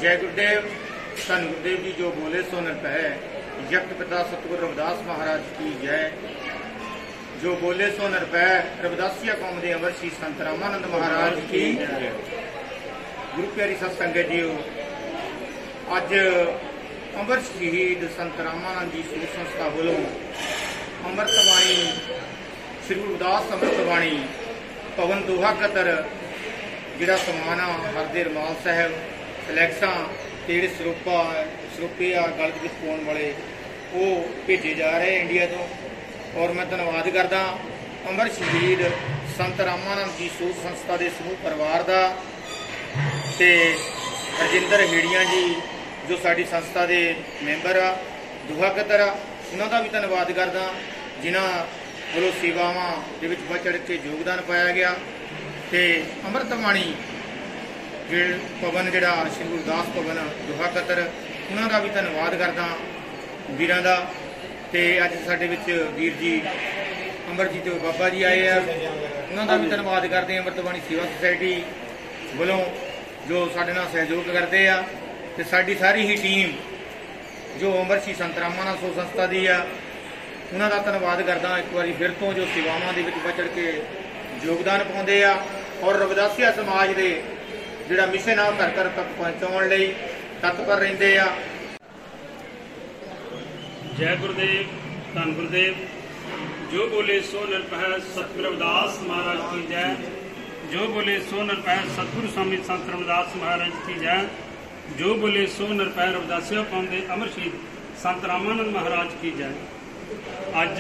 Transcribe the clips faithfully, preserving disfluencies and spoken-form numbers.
जय गुरुदेव। धन गुरुदेव जी जो बोले सो निरभय। जगत पिता सतगुरु रविदास महाराज की जय। जो बोले सो निरभय। रविदासिया कौम के अमर श्री संत रामानंद महाराज की जय। गुरु प्यारी सत्संगत जीओ, अज अमर शहीद संत रामानंद जी सूर संस्था वालों अमृत बाणी श्री गुरुदास अमृत बाणी भवन दोहा कतर जिहड़ा समान आ हरदे रमाल साहब फ्लैक्सा जेड़े सरोपा सरोपे आ गल विच पाउण वाले वो भेजे जा रहे इंडिया तो। और मैं धन्नवाद करदा अमर शहीद संत रामानंद जी सूर संस्था के समूह परिवार का ते हरजिंदर हेड़िया जी जो साडी संस्था के मैंबर आ दोहा कतर आ उन्हां दा भी धन्नवाद करदा जिन्हां वालों सेवावां दे विच बढ़ चढ़ के योगदान पाया गया। ते अमृत बाणी भवन जिहड़ा श्री गुरुदास भवन दोहा कतर उन्हां दा भी धन्नवाद करदा वीरां दा। ते अज साडे विच वीर जी अमरजीत बाबा जी आए आ उन्हां दा भी धन्नवाद करदे अमृत बाणी सेवा सोसाइटी वालों जो साडे नाल सहयोग करदे आ। ते साडी सारी ही टीम जो अमर श्री संत रामानंद सूर संस्था दी आ उन्हां दा धन्नवाद करदा एक बारी फिर तो जो सेवावां दे विच बढ़ चढ़ के योगदान पाउंदे आ और रविदासिया समाज दे जिहड़ा मिशन आ घर घर तक पहुंचाउण लई तत्पर रहिंदे आ। जय गुरुदेव। धन गुरुदेव। जो बोले सो निरभय सतगुरु रविदास महाराज की जय। जो बोले सो निरभय सतगुरु स्वामी संत रविदास महाराज की जय। जो बोले सो निरभय रविदासिया कौम के अमर शहीद संत रामानंद महाराज की जय। अज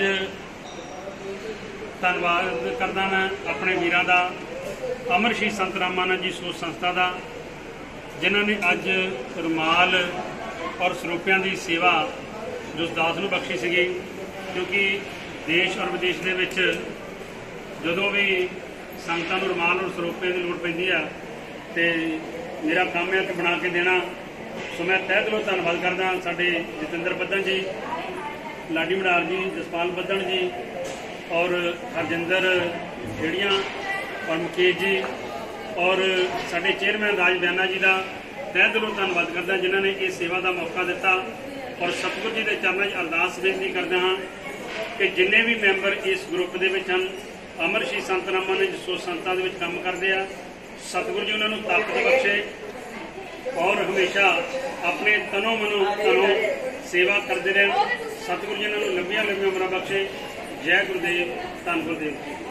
धन्नवाद करदा मैं अपने वीरां दा अमर शहीद संत रामानंद जी सूर संस्था का जिन्हों ने अज रुमाल और सरोपियां की सेवा जो दास नूं बख्शी सीगी। क्योंकि देश और विदेश के विच जदों भी संगतां नूं रुमाल और सरोपियां की लोड़ पैंदी है तो मेरा काम है कि बना के देना। सो मैं तह दिलों धन्नवाद करदा साडे जतिंदर बद्दन जी, लाडी मडार जी, जसपाल बद्दन जी और हरजिंदर हेड़िया और मुकेश जी और साडे चेयरमैन राज बयाना जी का तह दिलों धन्नवाद करदा जिन्होंने इस सेवा का मौका दिता। और सतगुरु जी के चरणों में अरदास बेनती करदा हाँ कि जिन्ने भी मैंबर इस ग्रुप के विच हन अमर श्री संत रामानंद सूर संस्था के काम करते हैं, सतगुरु जी उन्होंने ताकत बख्शे और हमेशा अपने तनों मनों तनों सेवा करते रहें। सतगुरु जी उन्होंने लंबिया लंबिया उम्र बख्शे। जय गुरुदेव। धन गुरुदेव।